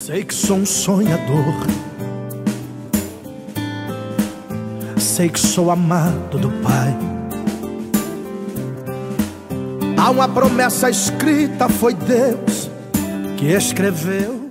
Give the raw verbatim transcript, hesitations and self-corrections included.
Sei que sou um sonhador, sei que sou amado do Pai. Há uma promessa escrita, foi Deus que escreveu.